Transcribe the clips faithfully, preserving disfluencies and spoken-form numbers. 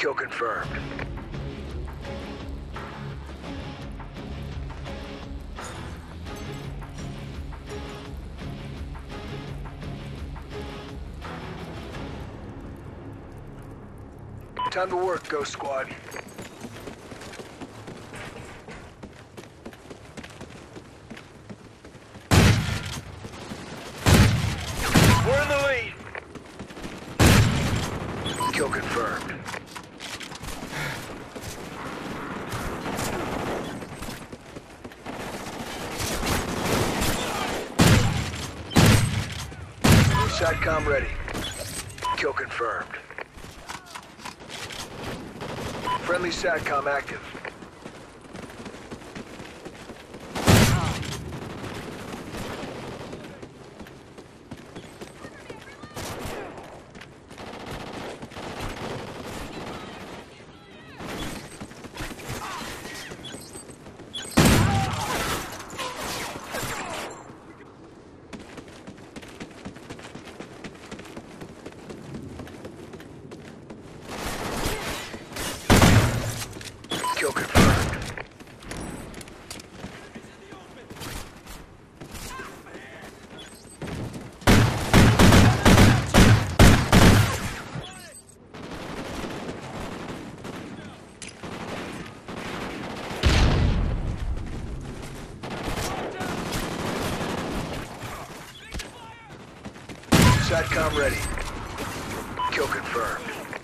Kill confirmed. Time to work, Ghost Squad. We're in the lead. Kill confirmed. SATCOM ready. Kill confirmed. Friendly SATCOM active. Kill confirmed. SATCOM ready. Kill confirmed.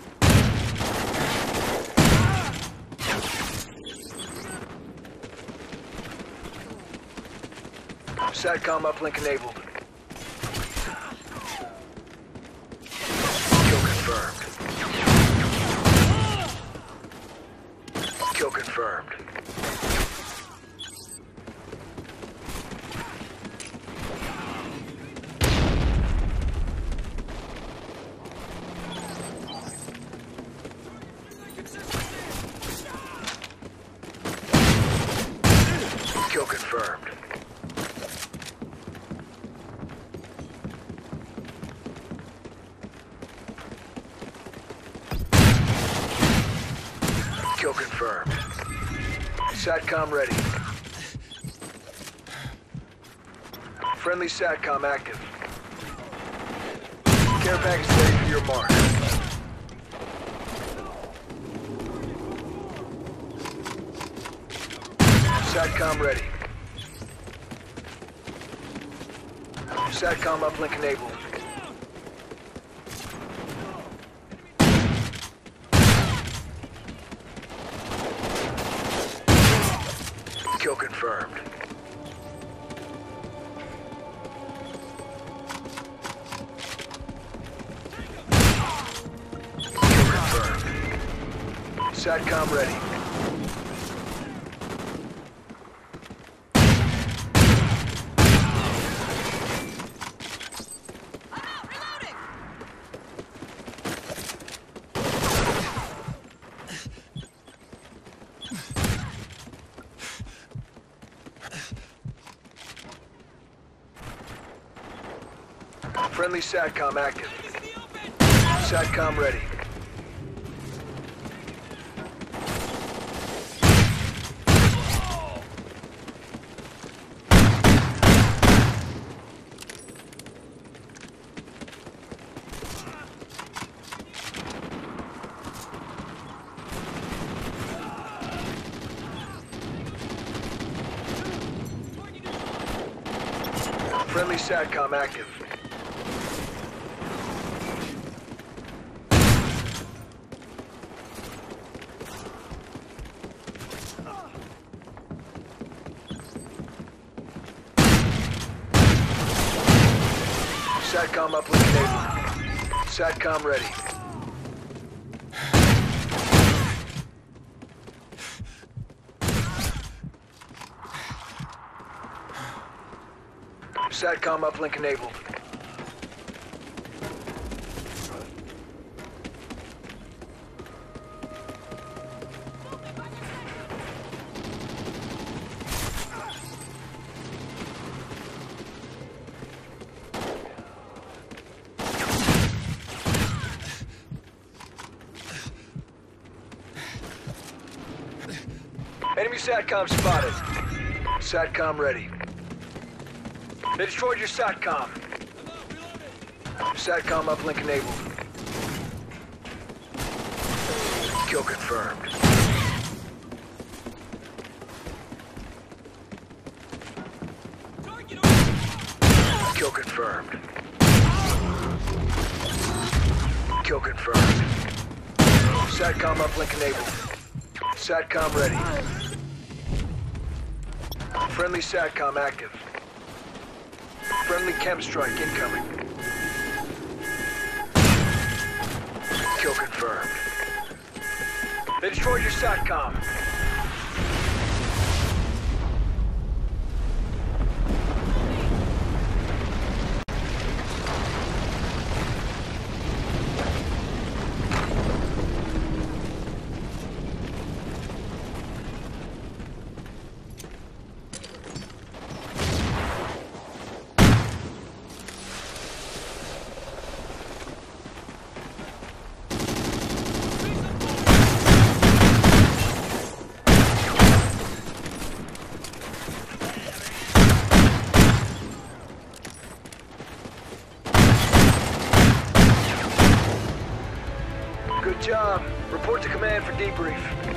SATCOM uplink enabled. Kill confirmed. Kill confirmed. Kill confirmed. Kill confirmed. SATCOM ready. Friendly SATCOM active. Care package ready for your mark. SATCOM ready. SATCOM uplink enabled. Kill confirmed. Kill confirmed. SATCOM ready. Friendly SATCOM active. SATCOM ready. Friendly SATCOM active. SATCOM uplink enabled. SATCOM ready. SATCOM uplink enabled. Enemy SATCOM spotted. SATCOM ready. They destroyed your SATCOM. SATCOM uplink enabled. Kill confirmed. Kill confirmed. Kill confirmed. SATCOM uplink enabled. SATCOM ready. Friendly SATCOM active. Friendly chem strike incoming. Kill confirmed. They destroyed your SATCOM. Good job. Report to command for debrief.